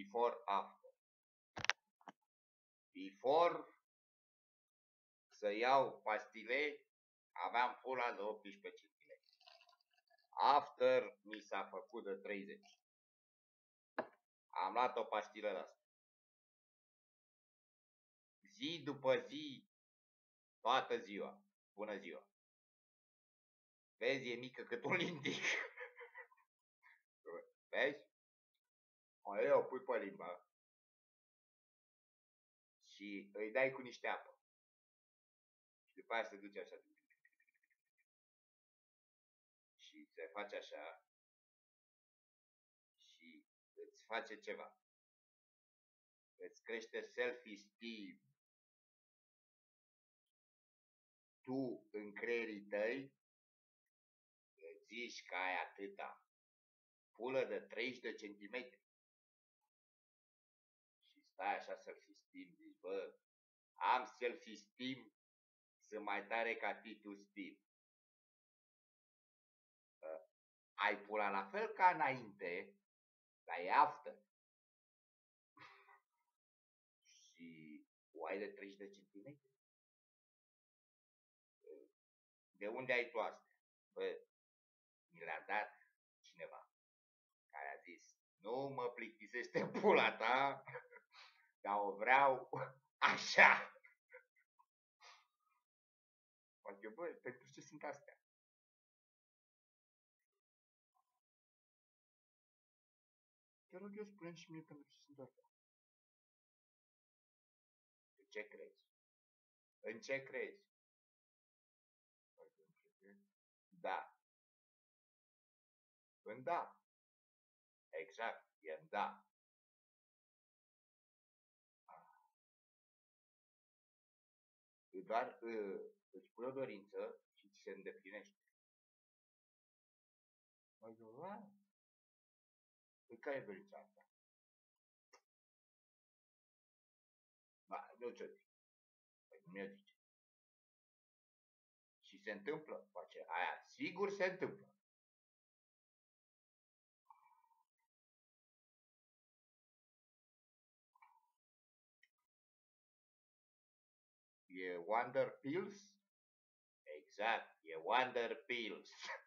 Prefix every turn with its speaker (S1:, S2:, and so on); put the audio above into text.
S1: before, after. Before să iau pastile, aveam fula de 18 cm. After mi s-a făcut de 30. Am luat o pastilă de asta. Zi după zi, toată ziua. Bună ziua. Vezi, e mică cât un lindic. Vezi? O pui pe limba și îi dai cu niște apă. Și după aia se duce așa. Și se face așa. Și îți face ceva. Îți crește self-esteem. Tu, în creierii tăi, îți zici că ai atâta pulă de 30 de centimetri. Și stai așa self-esteem, zici, bă, am self-esteem, sunt mai tare ca Titus Steve. Ai pula la fel ca înainte, dar e after. Și o ai de 30 de centimetri. De unde ai tu astea? Bă, mi le-a dat cineva care a zis, nu mă plictisește pula ta, dar o vreau așa. Adică, bă, pentru ce sunt astea? Te rog eu, spune și mie pentru ce sunt astea. În ce crezi? În ce crezi? Da. În da. Exact, e în da. Doar îți pui o dorință și ți se îndeplinește. Mă zic, păi care e dorința asta? Ba, nu ce zic. Păi nu mi-o zice. Și se întâmplă. Face aia, sigur se întâmplă. E Wonder Pills? Exact, e Wonder Pills.